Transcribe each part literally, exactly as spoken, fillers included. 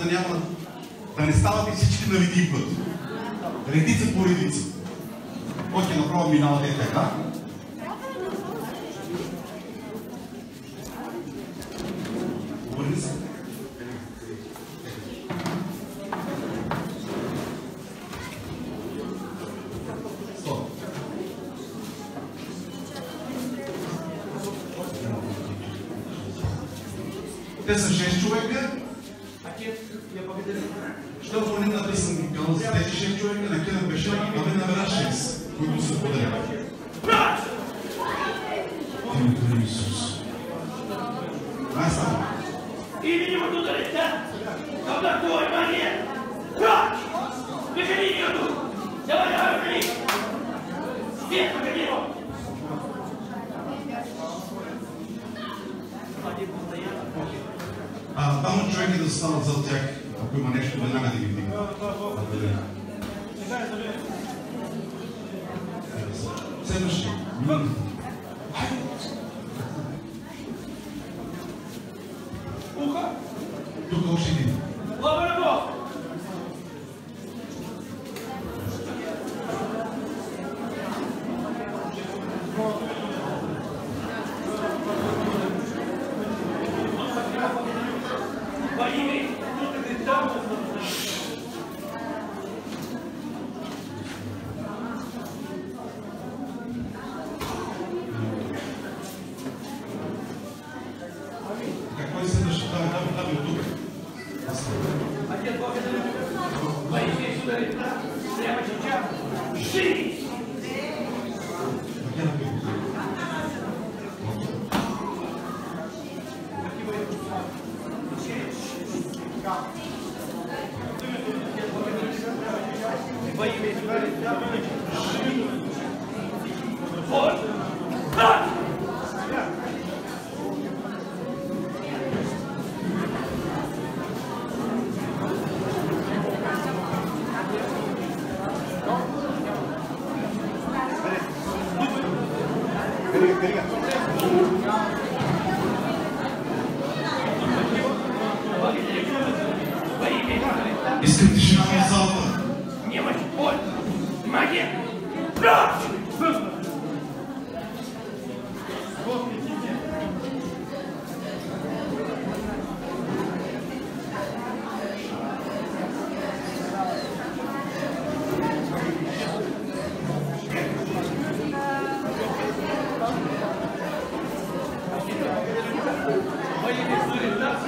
да няма, да не ставате всички на един път. Редица по редица. Окей, направо минавате и така. Обърни се. Стоп. Те са шест човека. Що в момента написан към тези шест човека, на къде беше, а ме намера шест, които се поделят. Името на Исус. Най-само. Именем да лица, когда твой манер, прочь! Бежи линию! Давай, давай, бежи! Свет, погоди его! А, там човеки да станат зад тях, ако има нещо, веднага да ги вдигнат. Следващи. Уха! Тук още един. Глава на Бог! Поими! Какво е следващи? Давай, давай, давай от тук. Отец Бог это любит. Поими сюда лица. Прямо сейчас. Жди! Во имя Иисуса Христа. Вот. Так! Искам тишина в залата. Немощь, боль, магия, прочь! Во имя Иисуса Христа.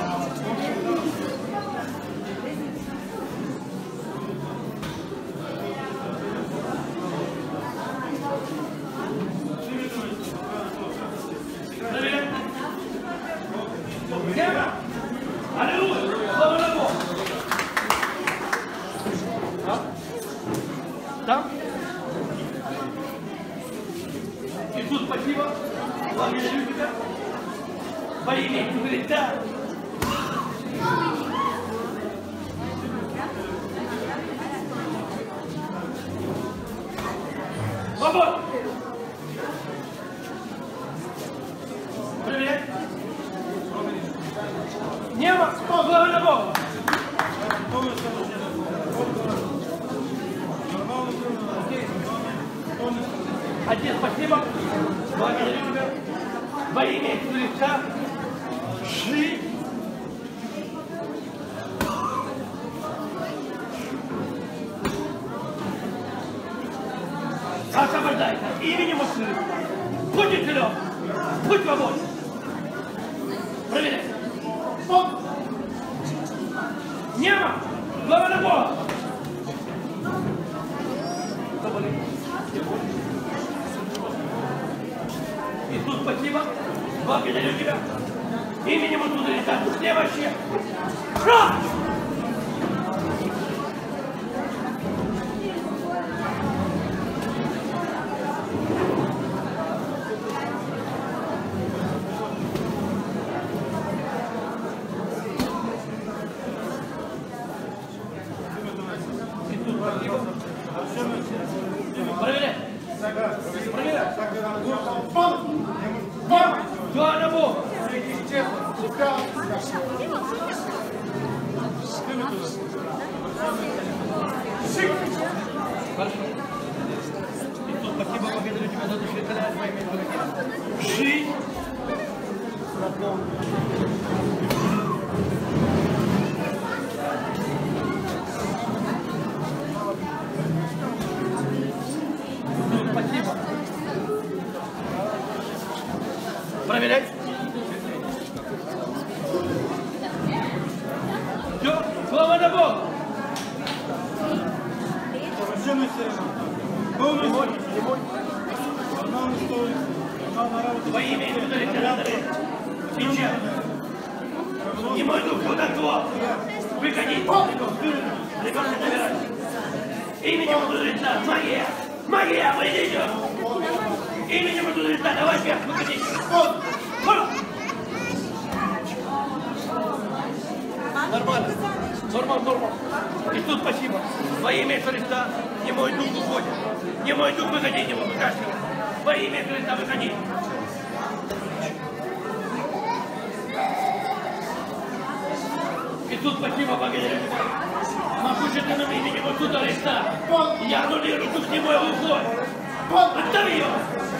Аллилуйя! Слава на Бога! Там? Иисус, спасибо! Благодарю тебя! Во имя Иисуса Христа! Свобода! Привет! Нема! Слава на Бога! Отец, спасибо! Благодарю тебя! Во имя Иисуса Христа! Шли! Освобождайся! Именем Иисуса Христа! Будь исцелен! Будь свободен! Проверяй! Стоп! Нема! Глава на Бога! Что болит? Иисус, спасибо! Благодарю тебя! Именем Иисуса Христа! Следующее! Прочь! Проверяй! Проверяй! Глава на Бога! Хорошо. И тут спасибо, благодарю тебя за то, что ты даешь моим жизнь. Спасибо. Проверяй. Все, слава на Бога. Во имя Иисуса Христа, сейчас. Не мой дух, колдовство. Выходи. Ребенок набирай. Именем Иисуса Христа, магия. Магия, выйдите. Именем Иисуса Христа, давай вверх, выходи. Нормально. Нормально, нормально. Иисус, спасибо. Во имя Иисуса Христа, не мой дух уходит. Не мой дух, выходи, не мой выкашливай. Во имя Иисуса Христа, выходи. Иисус, спасибо, благодарю тебя. Могущественным именем Иисуса Христа. Я аннулирую дух немой уход. Отстави его.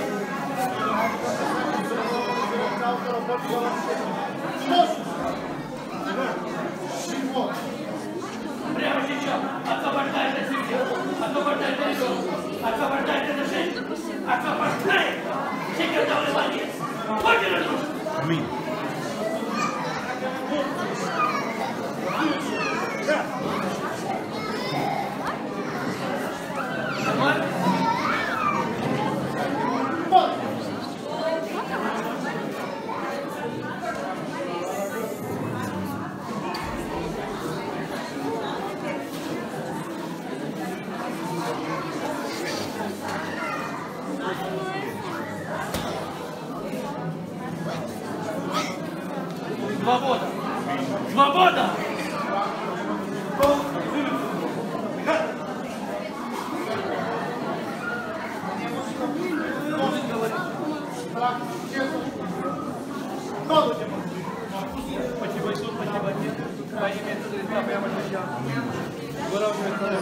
Прямо сейчас освобождай это семью, освобождай это ребенка, освобождай это женщину, освобождай всякое заболевание. Хочешь разрушить? Аминь. Нормально? Свобода! Свобода! Спасибо, Иисус, спасибо, Отец. Во имя Иисуса Христа прямо сейчас. Выравнивай народ.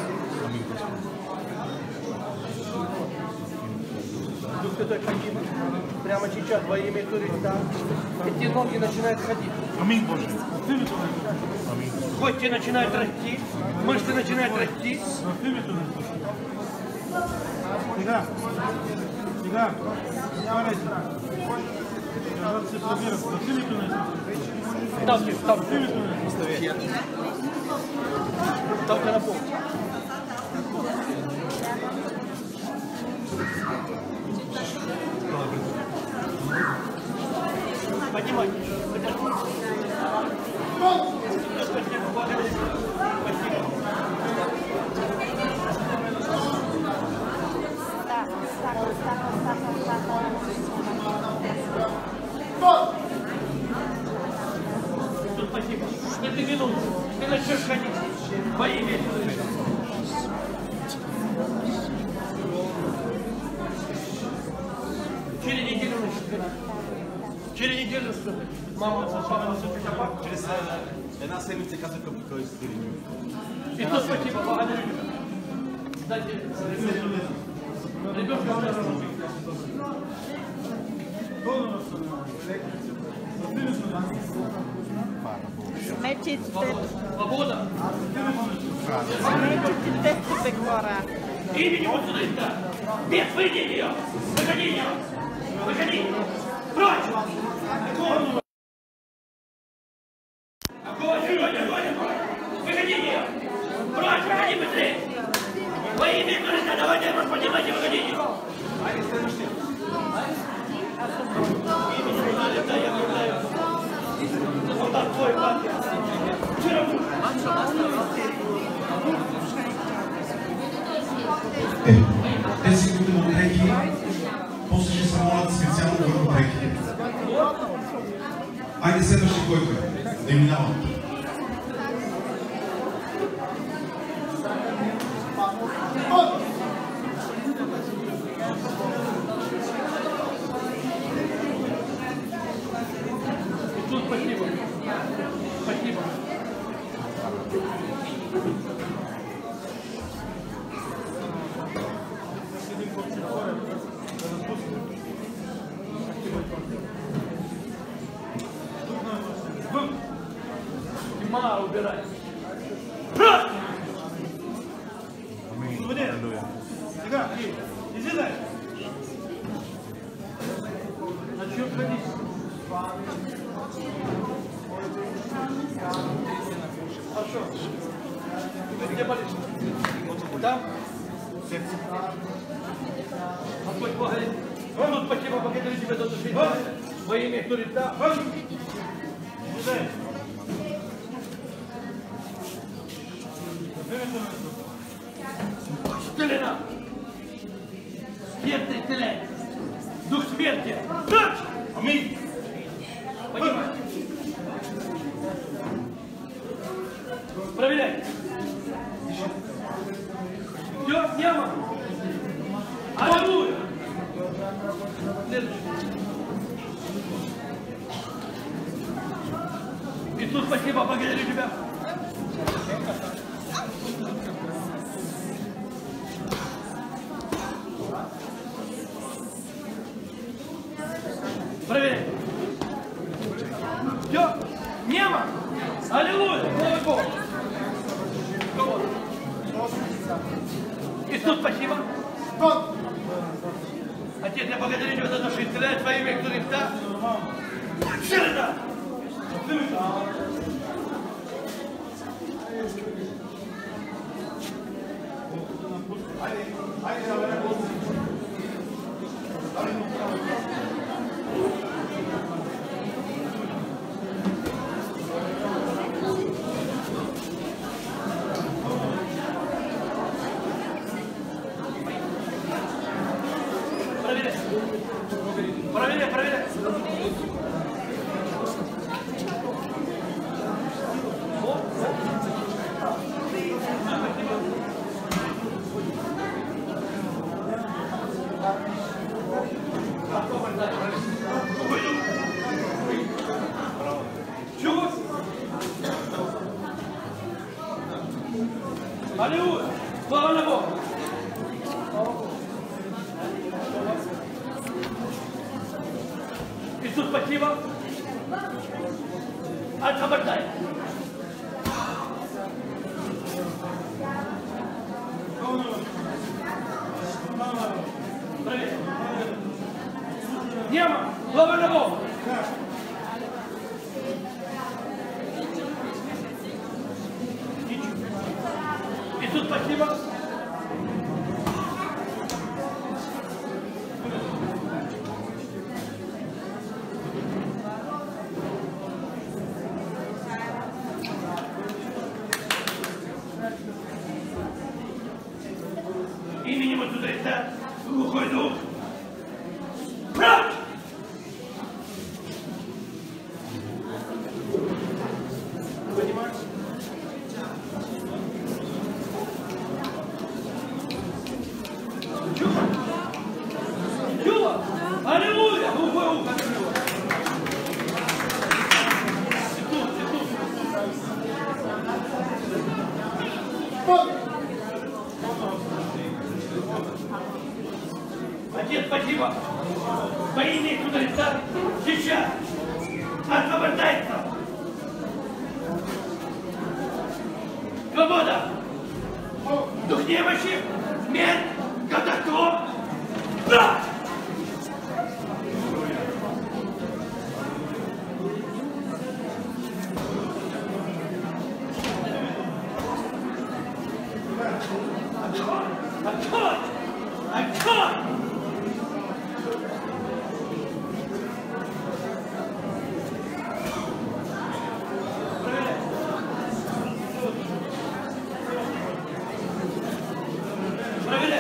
Дух Святой, ходи. Прямо сейчас, во имя Иисуса Христа. Эти ноги начинают ходить. Аминь, Боже. Аминь. Кости начинают расти, мышцы начинают расти. Сега. Сега. Ставьте, ставьте. Ставьте на пол. Поднимайте. Спасибо, благодарю. Спасибо. Тут спасибо. Это минут. Ты начнешь ходить. Во имя Иисуса. Через неделю начнешь. Через неделю что? Мама, папа, папа. Через една седмица казах към кой се дирижи. И то спасибо, благодарю. Дайте ребенка. Мечите, Свобода. мечите тесто пекора. Именем Иисуса Христа. Без выйди ее. Выходи ее. Выходи. Прочь. Огонь. Огонь, огонь, огонь, огонь. Выходи ее. Прочь, выходи быстрее. Во имя Иисуса Христа, давайте, поднимайте, выходите. Е, тези, които имат дрехи, после ще се молят специално върху дрехите. Айде следващия, който е. Да им минават. Иисус, спасибо. Спасибо. лица убирай. Прочь! Аминь. Аллилуйя. Сега, иди дай. На чем ходить? Хорошо. Где болишь? Там? Господь благодарит. Тут спасибо, благодарю тебя за души. Во имя Христа. Стелена! Смертный стреляй! Дух смерти! Прочь! Аминь. Понимаешь? Проверяй! Все, нема! Аллилуйя! Следующий. Иисус, спасибо, благодарю тебя! Проверяй. Все, нема. Аллилуйя, слава Богу. Иисус, спасибо. Отец, я благодарю тебя за то, что исцеляешь во имя Христа. Сюда! Проверяй, проверяй. Чего? Аллилуйя! Слава на Бога! Иисус, спасибо! Освобождай! Проверь! Нема! Слава на Бога! Иисус, спасибо! Именем Иисуса Христа, глухой дух, прочь! Понимаешь? Чего? Чего? Аллилуйя! Глухой ухо! Иисус, Иисус! Отец, спасибо! Во имя Иисуса Христа сейчас освобождается! Свобода! Дух немощи, смерть, катастроф! Да! Открой! Открой! Открой! Проверяй!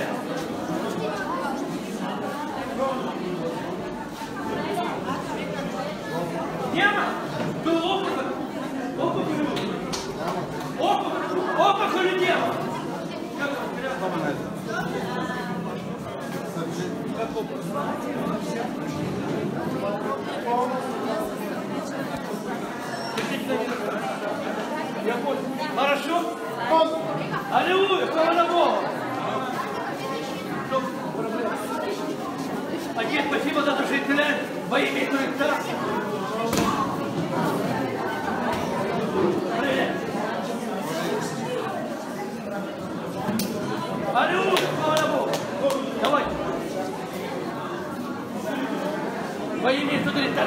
Нема! Был опухоль! Опухоль! Опухоль! Опухоль и нема! Как опухоль? Я понял. Хорошо? Аллилуйя! Слава на Бога! Отец, спасибо за то, что исцеляешь во имя Христа. Проверяй.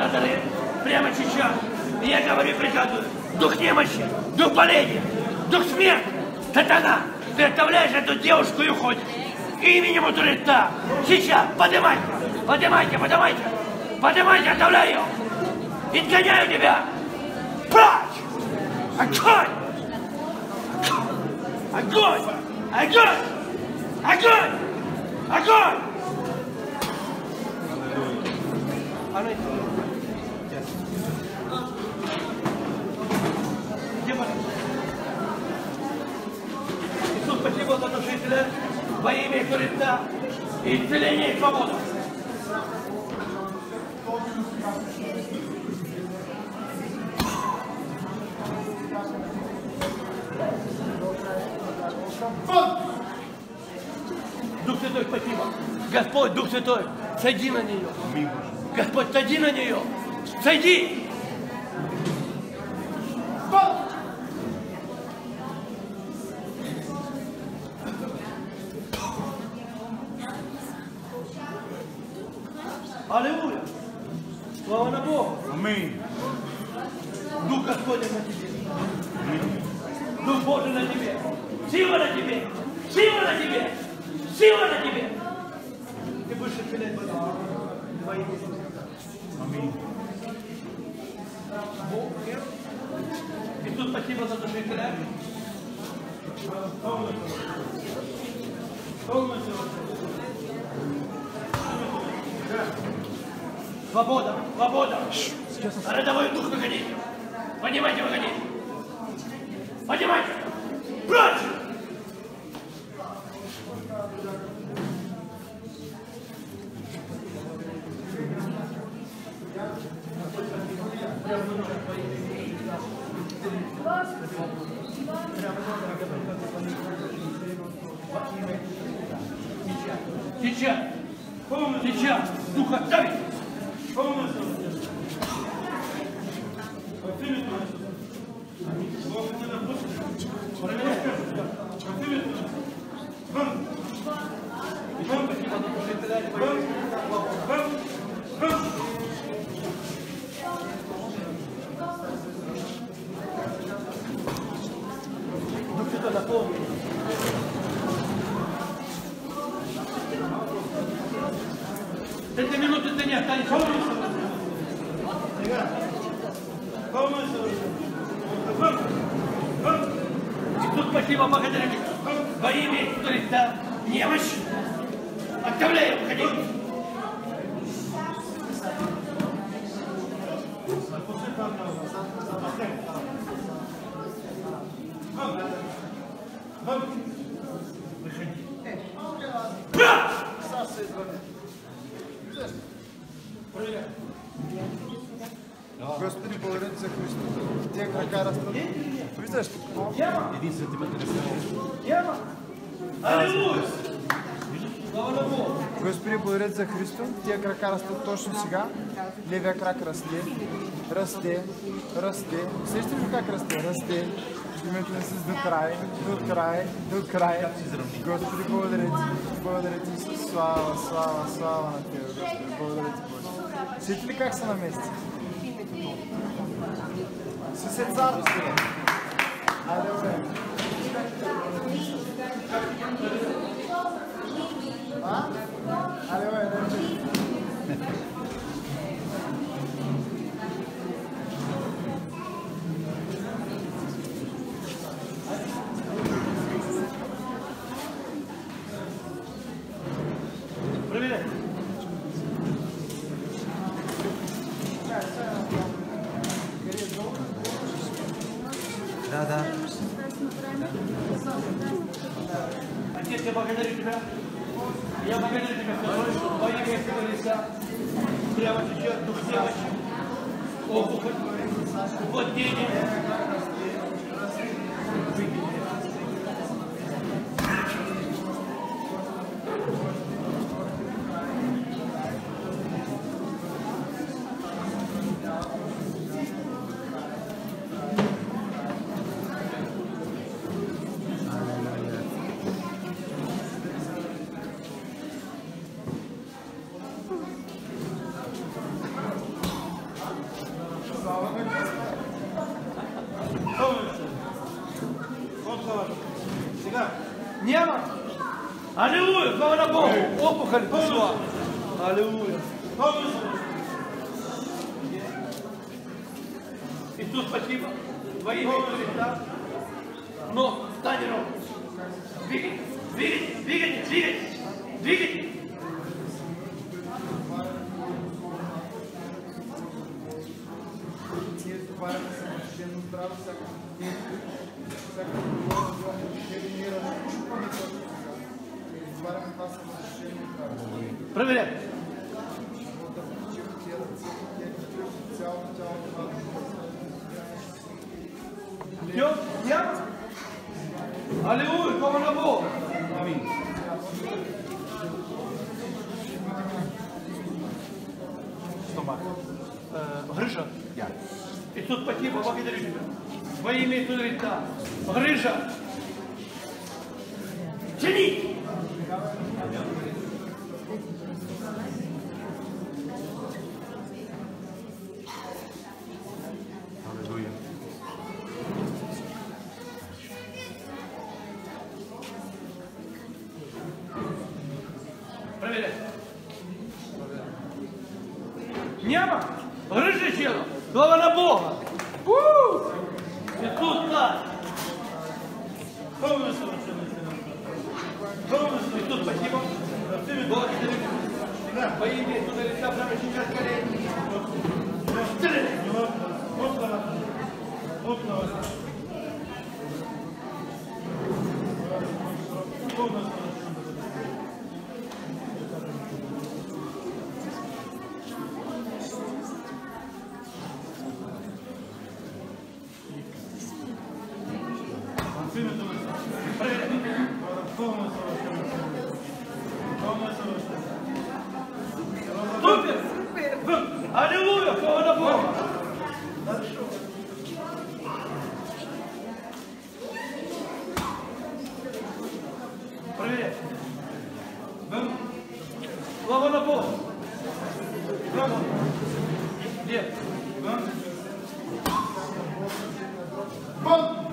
императоры, прямо сейчас, я говорю, приказываю, дух немощи, дух болезни, дух смерти, сатана, ты оставляешь эту девушку и уходишь. Именем Христа, сейчас, поднимайте, поднимайте, поднимайте, поднимайте, оставляю ее, изгоняю тебя, прочь, огонь, огонь, огонь, огонь, огонь. Иисус, спасибо за душителя, во имя Христа, исцеление и свобода. Дух Святой, спасибо. Господь, Дух Святой, сойди на нее. Господь, сойди на нее. Сойди. Аллилуйя. Слава на Бога. Аминь. Дух Господень на тебе. Дух Божий на тебе. Сила на тебе. Сила на тебе. Сила на тебе. Ты будешь исцелять во имя Иисуса. Аминь. Бог. Иисус, спасибо за душителя. Свобода, свобода. Родовой дух выходи. Поднимайте, выходи. Поднимайте. Прочь! Сейчас, сейчас, дух оставить. Эти минуты ты не останешься. Иисус, спасибо, благодарю тебя. Во имя Христа, немощь. Оставляй, уходи. Выходи. Господи, благодаря за Христос. Те крака растут. Виждаш какво? Един сантиметър е село. Яма. Аллилуйя. Слава на Бога. Господи, благодаря за Христос. Тия крака растат точно сега. Левия крак расте. Расте. Расте. Сещате ли как расте? Расте. Името на Исус до край. До край. До край. Господи, благодаря ти. Благодаря ти, Исус. Слава, слава, слава на Тебе, Господи. Благодаря ти, Боже. Сещате ли как са на месец? Исус е цар, Господи. Айде, добре. А? Айде, добре, добре. Проверяй. Да, да. Отец, я благодарю тебя. Я благодарю тебя, Господь, во имя Иисуса Христа. Прямо сейчас дух немощи. Опухоль. Вот деньги. Сега. Няма. Аллилуйя, слава на Богу. Опухоль пошла. Аллилуйя. Иисус, спасибо. Во имя Христа. Но, встань ровно. Двигайте, двигайте, двигайте, двигайте, двигайте. Ние отговаряме за свещено здраво, всяка всяка говора, шириниране, чупане, което сега. Отговаряме това за свещено здраво. Проверяй. Да включим тия ръце, тия кръчи, цялото тяло, това да Все? Няма? Аллилуйя, слава на Бога. Амин. Стомах. Грыжа. Я. Иисус, спасибо, благодарю тебя. Во имя Иисуса Христа. Грыжа. Тяни. Аллилуйя. Проверяй. Няма? Грыжа тело. Слава на Бога. У! Иисус, да. Иисус, спасибо. Благодарю. Во имя Иисуса Христа, прямо сейчас колени. Стреляй. Супер! Аллилуйя! Слава на Бога! Проверяй. Слава на Бога! Браво! Где? Бом!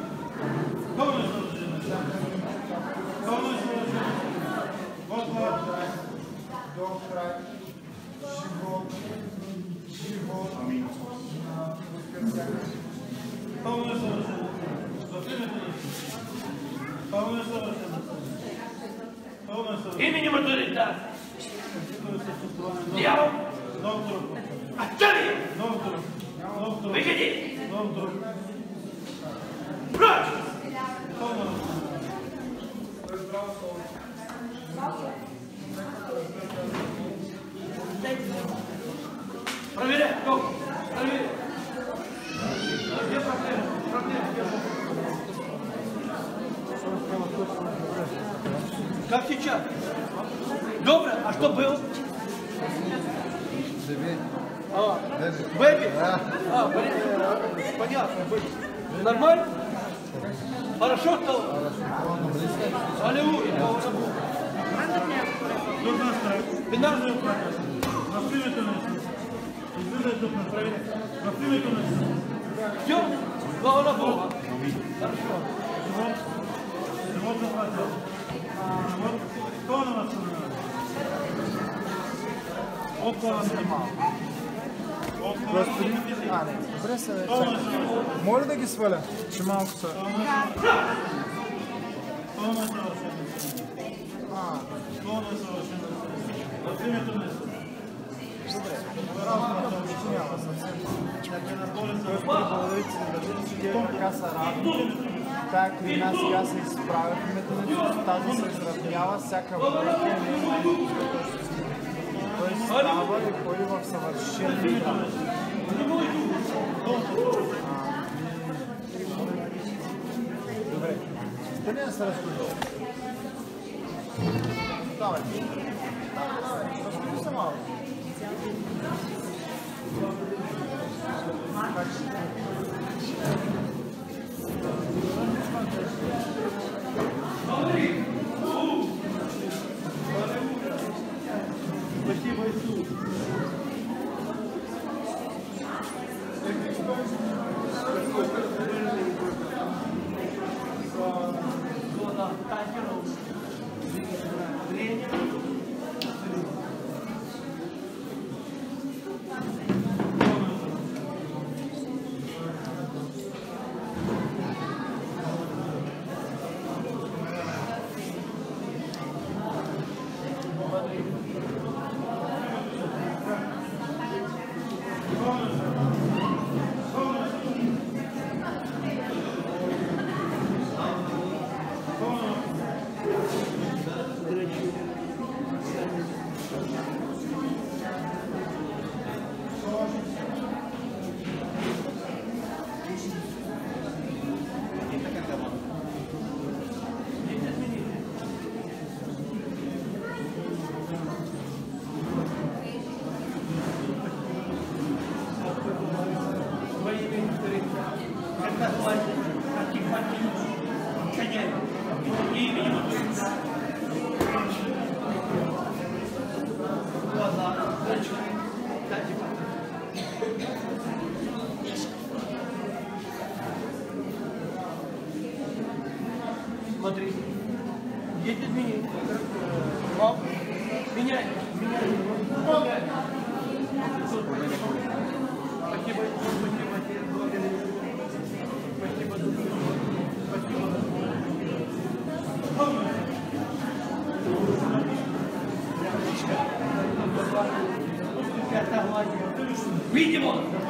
до край, живот, живот, амин. Пълно е съвършено. В името на Исус. Пълно е съвършено. Пълно е съвършено. Именем авторитета. Доктор. Дявол! Доктор. Остави! Доктор. Доктор. Выходи! Доктор. Прочь! Пълно е. Проверяй! Доктор! Проверяй! Где проблема? Проблема где? Как сейчас? Добро, а что было? А, бэби? А, понятно, бэби. Нормально? Хорошо стало? Аллилуйя! Дурна страх. Бинарную В името на Исус. Излизай тук на проверяй. В името на Исус. Все? Слава на Бога! Хорошо. Живот. Живот заплатил. Живот. Кто на вас снимает? Около снимал. Господин, а, не, добре се, чакай. Моля да ги сваля, че малко са. Пълно е съвършено. А, Пълно е съвършено. В името на Исус. няма съвсем. Благодаря ти, да държи, че тия крака са равни. Тая клина сега се изправя в името на Исус, тази се изравнява, всяка болка не е най-добре. Той става и ходи в съвършен здраве. Добре, да не се разходи. Давай. Разходи се малко. Спасибо, Исус. Смотри. Есть изменения. Оп. Меняй. Меняй. Меняй. Спасибо. Спасибо. Спасибо. Спасибо. Видимо.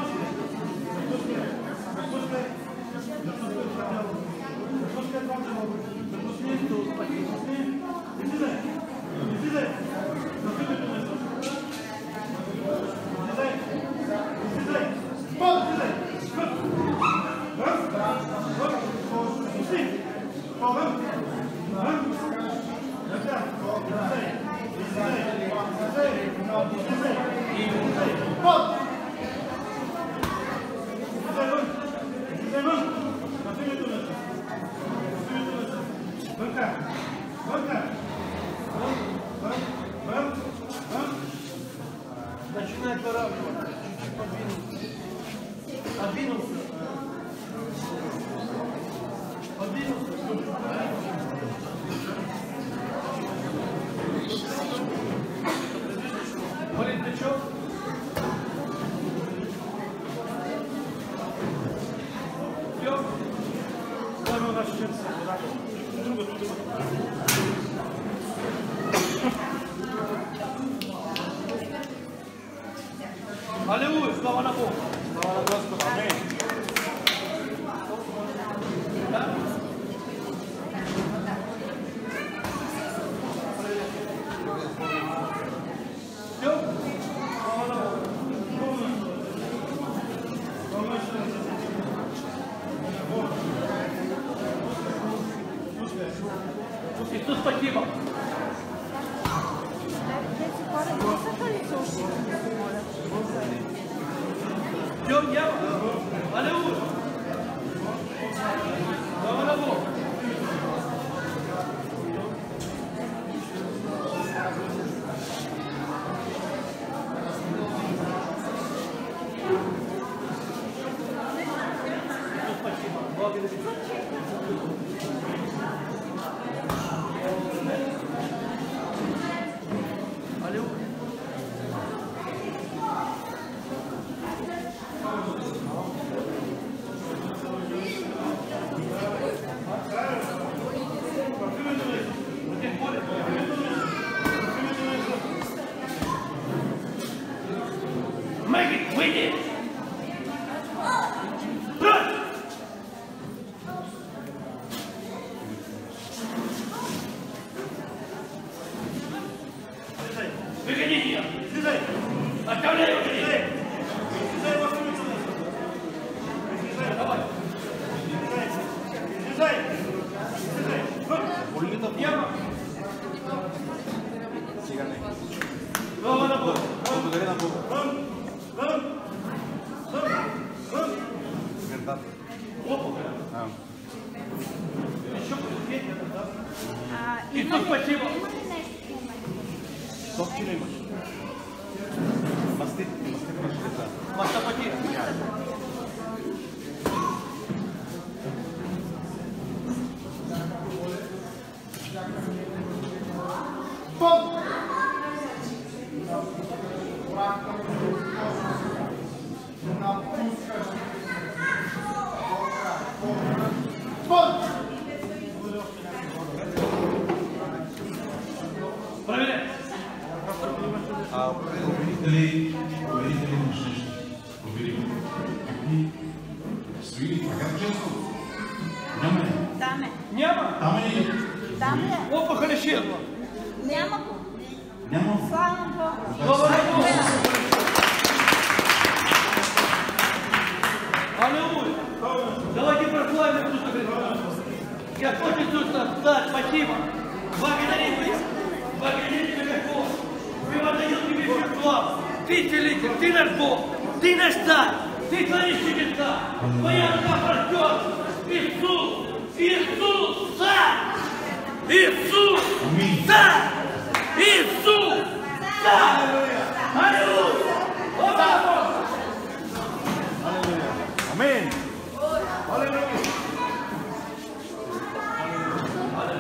Начинает выравнивать. Подвинулся. Подвинулся. Болит плечо. Все. Давай наш сердце. Аллилуйя, слава на Бога. Слава на Господа. Аминь. Да? Все? Слава на Бога. Иисус, спасибо. Все, я. Аллилуйя. Слава на Бога. Спасибо. Благодарю. Аллилуйя. Make it, win it! Run! Выгони ее! Оставляй его! Давай! Яма! Слава на Бога! Благодаря на Бога. А. Еще будет да? Иисус, спасибо! Собственно имаш. Мастит, мастит имаш лица. Мастопати! Проверяй! А уверите ли, уверите ли имаш нещо? Уверите ли? Какви стоили така често? Няма ли? Там е. Няма! Там е ли? Там е. Опаха ли ширма? Няма го. Няма. Слава на Бога. Слава на Бога! Аллилуйя! Давайте прославим Иисуса Христа! Господь Иисус нас, да, спасибо! Благодарим Тебя! Благодарим Тебя, Господь! Мы воздаем Тебе всю славу! Ты целитель, Ты наш Бог! Ты наш Царь! Ты творишь чудеса! Твоя рука простерта! Иисус! Иисус! Царь! Иисус! Царь! Иисус! Царь! Аллилуйя! Слава! Аминь. Аллилуйя!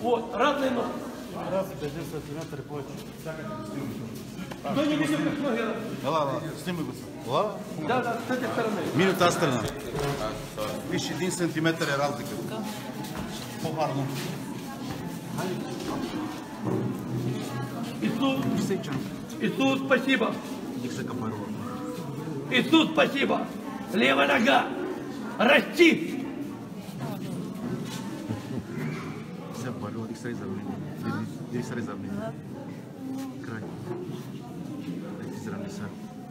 Вот, разные ноги. Раз, държи сантиметър повече. Чакайте, стигна. Кто не видел, как ноги растут? Ела, ела, сними го се. Ела? Да, да, с этой стороны. Мини от тази страна. Виж, един сантиметър е разлика. По-гарно. Иисус, Иисус, спасибо. Иисус, спасибо. Левая нога. Расти. Все парило, дих се изравни. Дих се изравни. Край. Дай ти изравни се.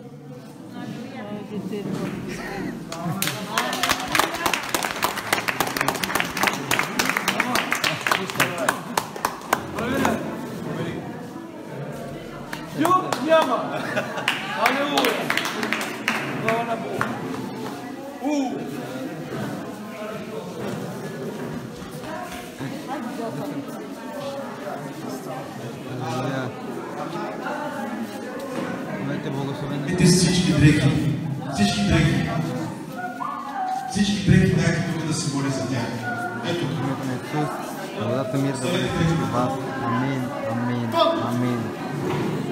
Проверяй. Все, няма. Аллилуйя. Слава на Бога. У. Ето всички дрехи, всички дрехи, всички дрехи, дайте тук да се моли за тях. Ето. Благодата мир да бъде с всички вас. Амин, амин, амин.